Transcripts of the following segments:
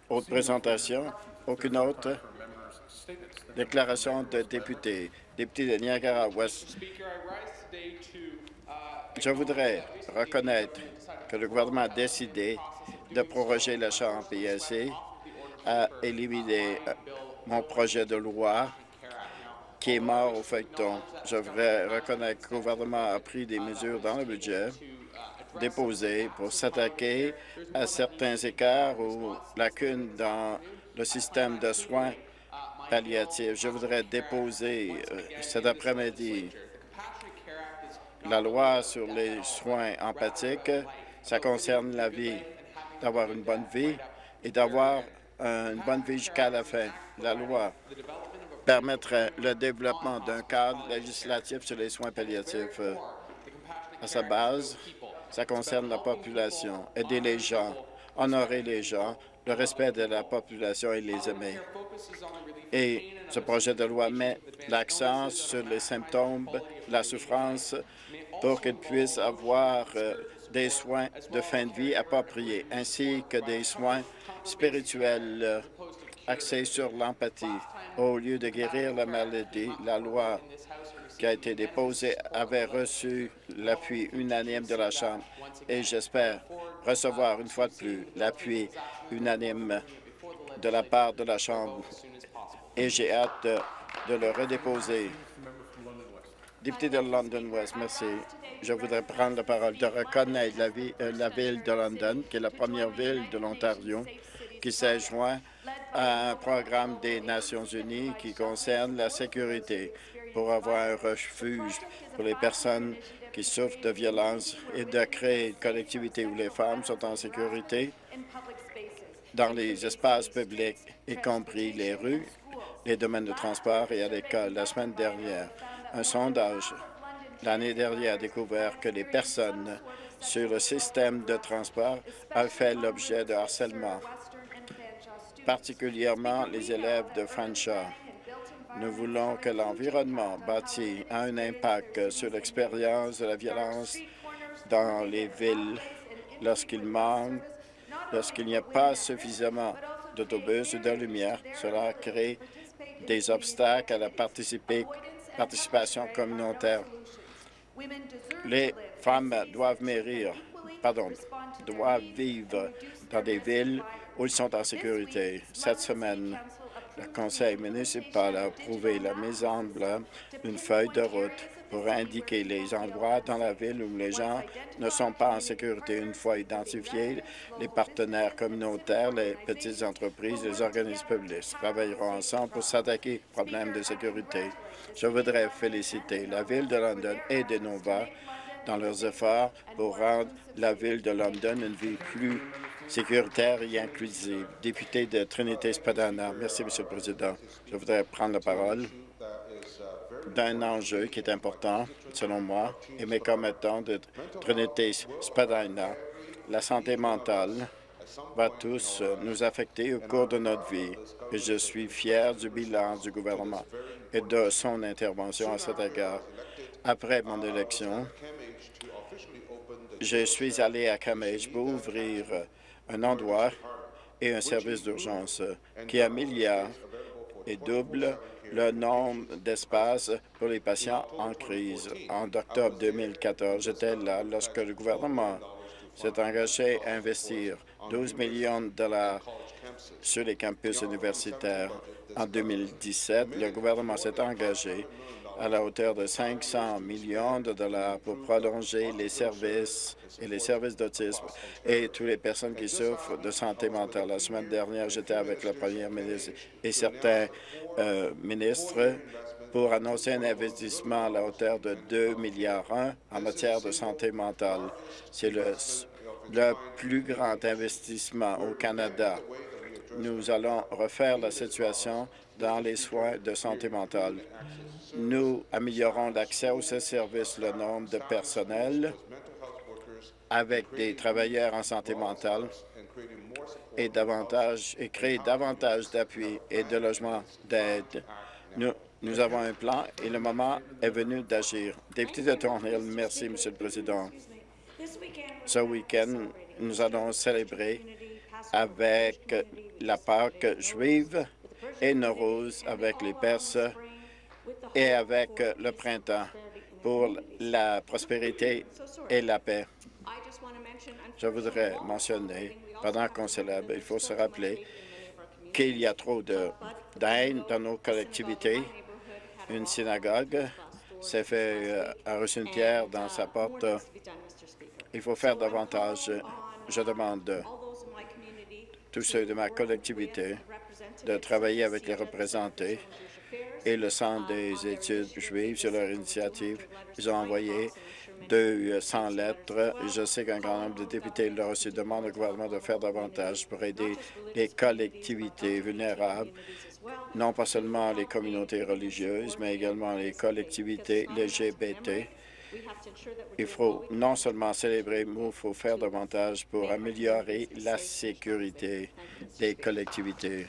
Autre présentation? Aucune autre déclaration de député. Député de Niagara-Ouest. Je voudrais reconnaître que le gouvernement a décidé de proroger le champ PSC, a éliminé mon projet de loi qui est mort au feuilleton. Je voudrais reconnaître que le gouvernement a pris des mesures dans le budget déposées pour s'attaquer à certains écarts ou lacunes dans le système de soins palliatifs. Je voudrais déposer cet après-midi la loi sur les soins empathiques. Ça concerne la vie, d'avoir une bonne vie et d'avoir une bonne vie jusqu'à la fin. La loi permettrait le développement d'un cadre législatif sur les soins palliatifs. À sa base, ça concerne la population, aider les gens, honorer les gens, le respect de la population et les aimer. Et ce projet de loi met l'accent sur les symptômes, la souffrance, pour qu'ils puissent avoir des soins de fin de vie appropriés, ainsi que des soins spirituels axés sur l'empathie. Au lieu de guérir la maladie, la loi qui a été déposée avait reçu l'appui unanime de la Chambre et j'espère recevoir une fois de plus l'appui unanime de la part de la Chambre et j'ai hâte de le redéposer. Député de London West, merci. Je voudrais prendre la parole de reconnaître la ville de London, qui est la première ville de l'Ontario, qui s'est joint à un programme des Nations unies qui concerne la sécurité pour avoir un refuge pour les personnes qui souffrent de violence et de créer une collectivité où les femmes sont en sécurité dans les espaces publics, y compris les rues, les domaines de transport et à l'école. La semaine dernière, un sondage l'année dernière a découvert que les personnes sur le système de transport ont fait l'objet de harcèlement, particulièrement les élèves de Fanshawe. Nous voulons que l'environnement bâti ait un impact sur l'expérience de la violence dans les villes lorsqu'il manque, lorsqu'il n'y a pas suffisamment d'autobus ou de lumière. Cela crée des obstacles à la participation communautaire. Les femmes doivent doivent vivre dans des villes où ils sont en sécurité. Cette semaine, le conseil municipal a approuvé la mise en place d'une feuille de route pour indiquer les endroits dans la ville où les gens ne sont pas en sécurité. Une fois identifiés, les partenaires communautaires, les petites entreprises, les organismes publics travailleront ensemble pour s'attaquer aux problèmes de sécurité. Je voudrais féliciter la Ville de London et de Nova dans leurs efforts pour rendre la Ville de London une ville plus sécuritaire et inclusive. Député de Trinité-Spadina. Merci, M. le Président. Je voudrais prendre la parole d'un enjeu qui est important, selon moi, et mes commettants de Trinité-Spadina. La santé mentale va tous nous affecter au cours de notre vie. Et je suis fier du bilan du gouvernement et de son intervention à cet égard. Après mon élection, je suis allé à Kamage pour ouvrir un endroit et un service d'urgence qui améliore et double le nombre d'espaces pour les patients en crise. En octobre 2014, j'étais là lorsque le gouvernement s'est engagé à investir 12 millions de dollars sur les campus universitaires. En 2017, le gouvernement s'est engagé à la hauteur de 500 millions de dollars pour prolonger les services d'autisme et toutes les personnes qui souffrent de santé mentale. La semaine dernière, j'étais avec le premier ministre et certains ministres pour annoncer un investissement à la hauteur de 2,1 milliards en matière de santé mentale. C'est le plus grand investissement au Canada. Nous allons refaire la situation dans les soins de santé mentale. Nous améliorons l'accès aux services, le nombre de personnel avec des travailleurs en santé mentale et créer davantage d'appui et de logements d'aide. Nous avons un plan et le moment est venu d'agir. Député de Thornhill, merci, M. le Président. Ce week-end, nous allons célébrer avec la Pâque juive et Nowruz avec les Perses et avec le printemps pour la prospérité et la paix. Je voudrais mentionner, pendant qu'on célèbre, il faut se rappeler qu'il y a trop de haine dans nos collectivités. Une synagogue s'est fait a reçu une pierre dans sa porte. Il faut faire davantage. Je demande tous ceux de ma collectivité de travailler avec les représentés et le Centre des études juives sur leur initiative. Ils ont envoyé 200 lettres. Je sais qu'un grand nombre de députés l'ont reçu. Demandent au gouvernement de faire davantage pour aider les collectivités vulnérables, non pas seulement les communautés religieuses, mais également les collectivités LGBT. Il faut non seulement célébrer, mais il faut faire davantage pour améliorer la sécurité des collectivités.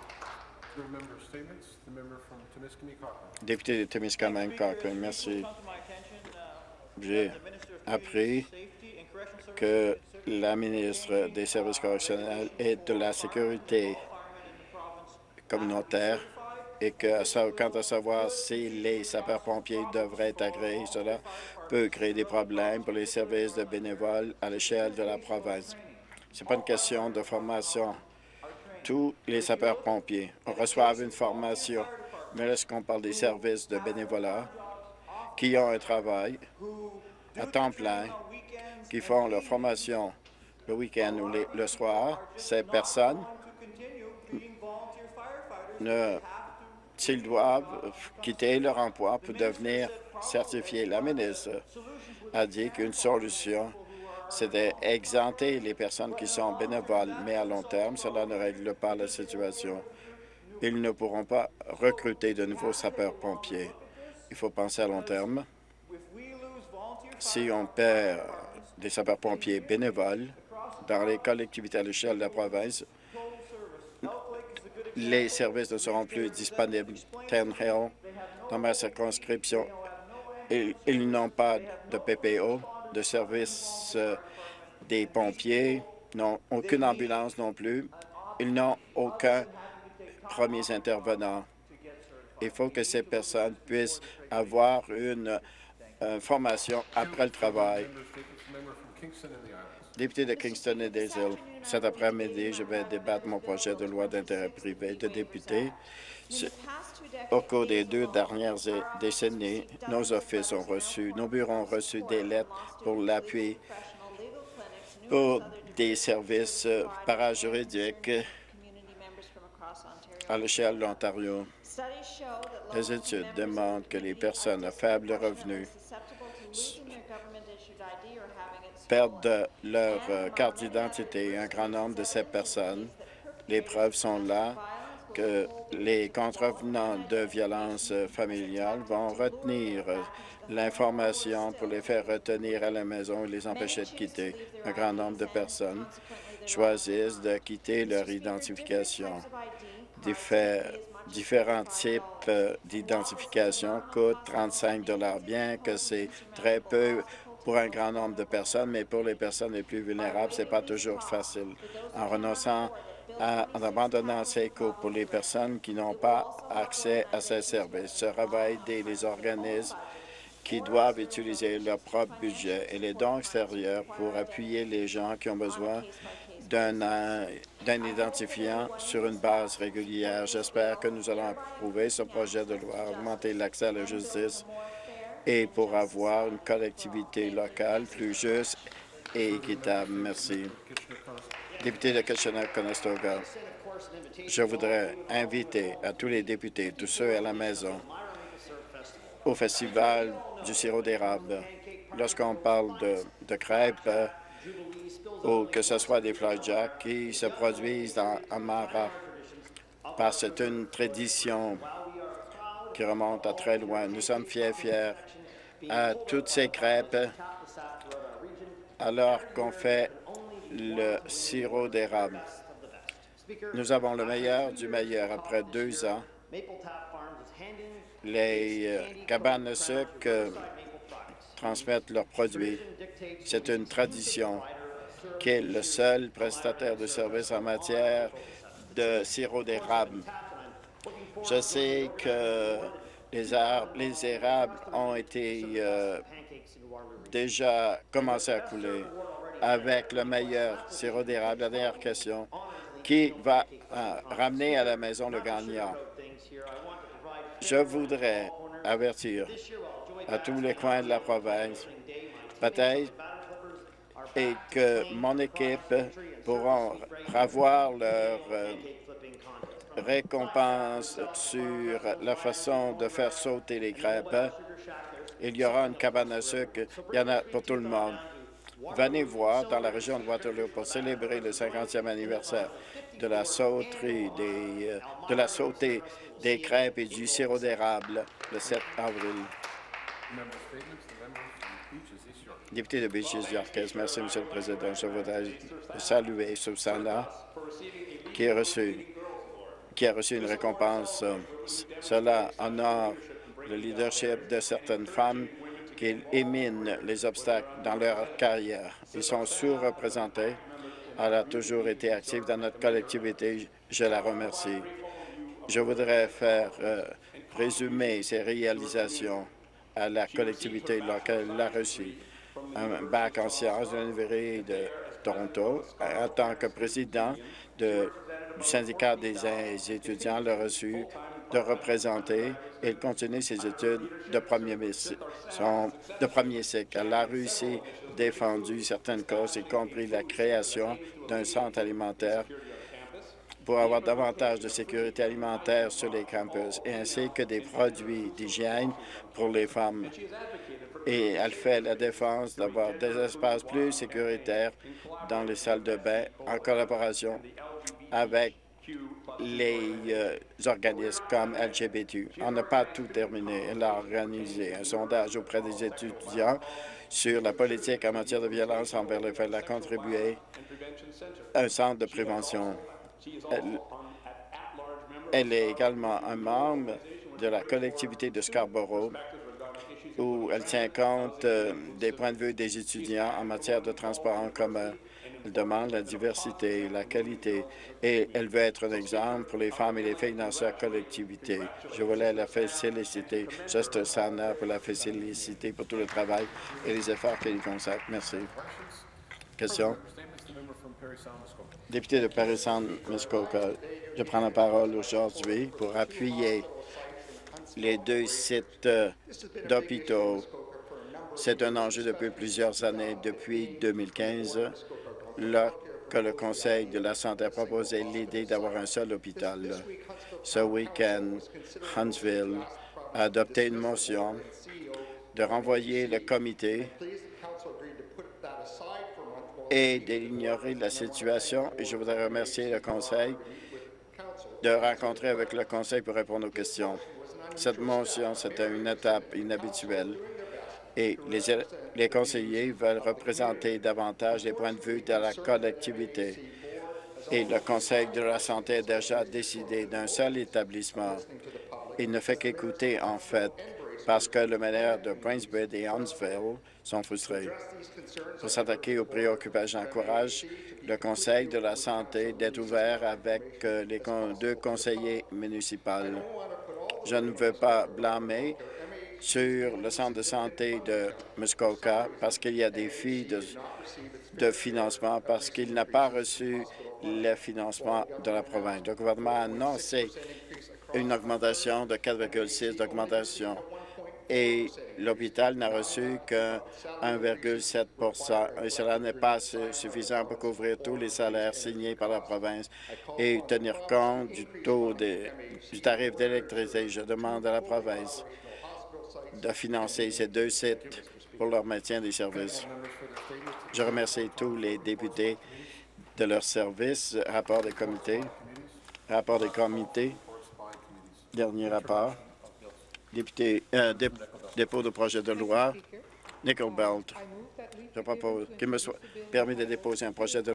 Député de Témiscamingue, Cochrane, merci. J'ai appris que la ministre des Services correctionnels et de la Sécurité communautaire et que quant à savoir si les sapeurs-pompiers devraient être agréés, cela peut créer des problèmes pour les services de bénévoles à l'échelle de la province. Ce n'est pas une question de formation. Tous les sapeurs-pompiers reçoivent une formation, mais lorsqu'on parle des services de bénévolat qui ont un travail à temps plein, qui font leur formation le week-end ou le soir, ces personnes, s'ils doivent quitter leur emploi pour devenir certifiés. La ministre a dit qu'une solution, c'est d'exempter les personnes qui sont bénévoles, mais à long terme, cela ne règle pas la situation. Ils ne pourront pas recruter de nouveaux sapeurs-pompiers. Il faut penser à long terme. Si on perd des sapeurs-pompiers bénévoles dans les collectivités à l'échelle de la province, les services ne seront plus disponibles. Ten Hill, dans ma circonscription, ils n'ont pas de PPO, de service des pompiers, n'ont aucune ambulance non plus. Ils n'ont aucun premier intervenant. Il faut que ces personnes puissent avoir une formation après le travail. Député de Kingston et des Îles, cet après-midi, je vais débattre mon projet de loi d'intérêt privé de député. Au cours des 2 dernières décennies, nos offices ont reçu, nos bureaux ont reçu des lettres pour l'appui pour des services parajuridiques à l'échelle de l'Ontario. Les études démontrent que les personnes à faible revenu perdent leur carte d'identité. Un grand nombre de ces personnes, les preuves sont là que les contrevenants de violences familiales vont retenir l'information pour les faire retenir à la maison et les empêcher de quitter. Un grand nombre de personnes choisissent de quitter leur identification. Différents types d'identification coûtent 35 $, bien que c'est très peu pour un grand nombre de personnes, mais pour les personnes les plus vulnérables, ce n'est pas toujours facile. En abandonnant ces coûts pour les personnes qui n'ont pas accès à ces services, ce va aider les organismes qui doivent utiliser leur propre budget et les dons extérieurs pour appuyer les gens qui ont besoin d'un identifiant sur une base régulière. J'espère que nous allons approuver ce projet de loi, augmenter l'accès à la justice et pour avoir une collectivité locale plus juste et équitable. Merci. Député de Kitchener-Conestoga, je voudrais inviter à tous les députés, tous ceux à la maison, au Festival du sirop d'érable. Lorsqu'on parle de crêpes, ou que ce soit des flapjacks qui se produisent en Mara, parce que c'est une tradition qui remonte à très loin. Nous sommes fiers à toutes ces crêpes alors qu'on fait le sirop d'érable. Nous avons le meilleur du meilleur. Après 2 ans, les cabanes de sucre transmettent leurs produits. C'est une tradition qui est le seul prestataire de services en matière de sirop d'érable. Je sais que les érables ont été déjà commencé à couler avec le meilleur sirop d'érable. La dernière question, qui va ramener à la maison le gagnant? Je voudrais avertir à tous les coins de la province, peut-être, et que mon équipe pourront avoir leur récompense sur la façon de faire sauter les crêpes. Il y aura une cabane à sucre. Il y en a pour tout le monde. Venez voir dans la région de Waterloo pour célébrer le 50e anniversaire de la sauterie de la sautée des crêpes et du sirop d'érable le 7 avril. Député de Beaches Yorkes, merci, Monsieur le Président. Je voudrais saluer Susanna qui a reçu une récompense. Cela honore le leadership de certaines femmes qui éliminent les obstacles dans leur carrière. Ils sont sous-représentés. Elle a toujours été active dans notre collectivité. Je la remercie. Je voudrais faire résumer ses réalisations à la collectivité locale. Elle a reçu un bac en sciences de l'Université de Toronto. En tant que président du syndicat des étudiants, elle a reçu de représenter et de continuer ses études de premier cycle. Elle a réussi défendu certaines causes, y compris la création d'un centre alimentaire pour avoir davantage de sécurité alimentaire sur les campus, ainsi que des produits d'hygiène pour les femmes. Et elle fait la défense d'avoir des espaces plus sécuritaires dans les salles de bain en collaboration avec les organismes comme LGBT. On n'a pas tout terminé. Elle a organisé un sondage auprès des étudiants sur la politique en matière de violence envers les femmes. Elle a contribué à un centre de prévention. Elle est également un membre de la collectivité de Scarborough, où elle tient compte des points de vue des étudiants en matière de transport en commun. Elle demande la diversité, la qualité, et elle veut être un exemple pour les femmes et les filles dans sa collectivité. Je voulais la féliciter, Juste Sana, pour la féliciter pour tout le travail et les efforts qu'elle y consacre. Merci. Question? Député de Paris-Centre-Muskoka, je prends la parole aujourd'hui pour appuyer les deux sites d'hôpitaux. C'est un enjeu depuis plusieurs années, depuis 2015, que le Conseil de la santé a proposé l'idée d'avoir un seul hôpital. Ce week-end, Huntsville a adopté une motion de renvoyer le comité et d'ignorer la situation. Et je voudrais remercier le Conseil de rencontrer avec le Conseil pour répondre aux questions. Cette motion, c'était une étape inhabituelle et les conseillers veulent représenter davantage les points de vue de la collectivité. Et le Conseil de la santé a déjà décidé d'un seul établissement. Il ne fait qu'écouter, en fait, parce que le maire de Prince Bed et Huntsville sont frustrés. Pour s'attaquer aux préoccupations, j'encourage le Conseil de la santé d'être ouvert avec les deux conseillers municipaux. Je ne veux pas blâmer sur le centre de santé de Muskoka parce qu'il y a des filles de financement, parce qu'il n'a pas reçu le financement de la province. Le gouvernement a annoncé une augmentation de 4,6 d'augmentation et l'hôpital n'a reçu que 1,7 et cela n'est pas suffisant pour couvrir tous les salaires signés par la province et tenir compte du tarif d'électricité. Je demande à la province de financer ces deux sites pour leur maintien des services. Je remercie tous les députés de leur service. Rapport des comités. Dernier rapport. Dépôt de projet de loi. Nickel Belt. Je propose qu'il me soit permis de déposer un projet de